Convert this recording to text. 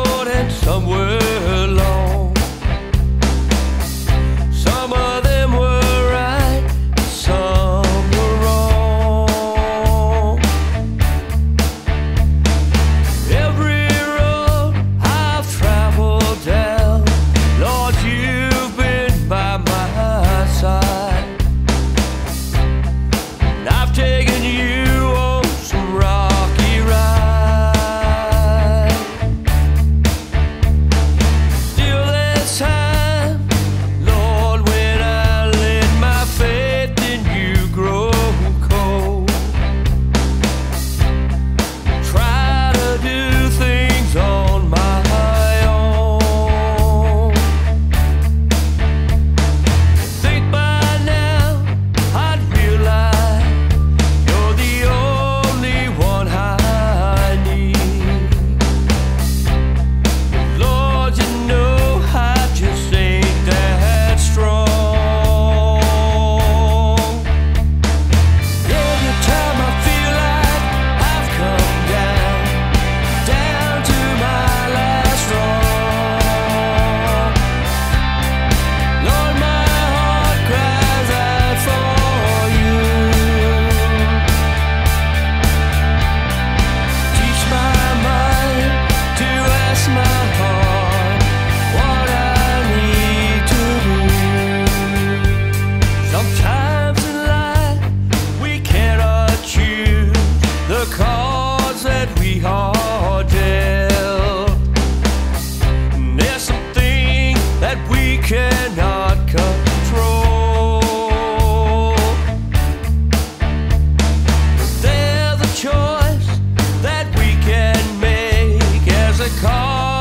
short and some were long. Some of them were right, some were wrong. Every road I've traveled down, Lord, you've been by my side. And I've taken you on some rocky ride. Still there's time, Lord, when I let my faith in you grow cold. Try to do things on my own. Think by now I'd realize you're the only one I need. Lord, you know I just ain't that strong. Every time I feel like I've come down to my last straw, Lord, my heart cries out for you. Teach my mind to ask my heart what I need to do. Sometimes in life we cannot choose the cards that we are dealt. And there's something that we cannot control. There's a choice that we can make as a card